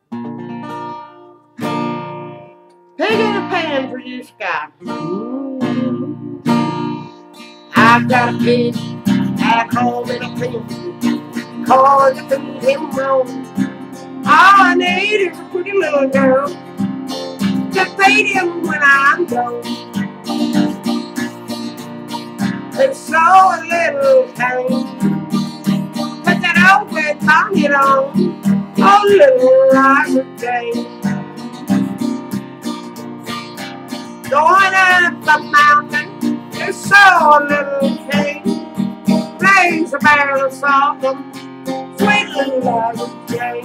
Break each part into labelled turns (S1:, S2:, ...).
S1: Pig in a pan for you, Sky. I've got a pig at home in a pen. Cause to feed him wrong. All I need is a pretty little girl to feed him when I'm gone. It's so a little pain. Put that old red bonnet on. Oh, little Logitech. Going up the mountain, it's so little king. Plays a barrel of salt, sweet little Logitech.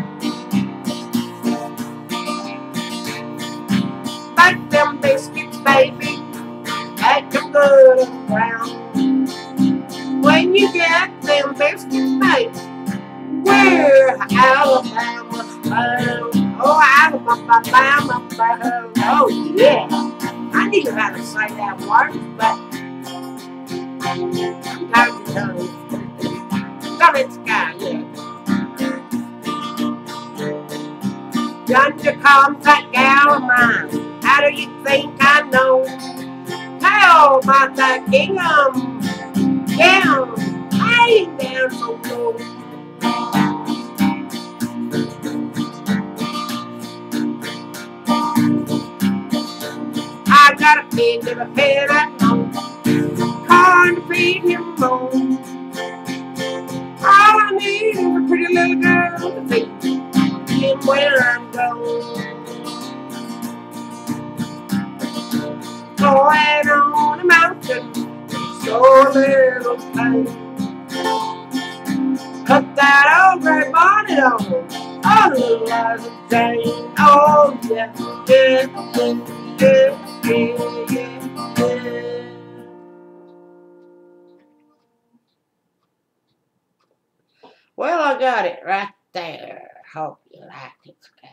S1: Like them biscuits, baby, make them good and brown. When you get them biscuits, baby, we're Alabama bound. Oh, Alabama bound. Oh, yeah. I knew how to say that word, but sometimes you don't. Come in, Sky, yeah. Yonder comes that gal of mine. How do you think I know? How about that gingham gown? I ain't down so low. I got a pig in a pen at home, corn to feed him home. All I need is a pretty little girl to feed him when I'm gone. Going on a mountain, so little pain. Put that old gray bonnet on, oh, little Logitech. Oh, yeah, yeah, yeah, yeah, yeah, yeah. Well, I got it right there. Hope you liked it.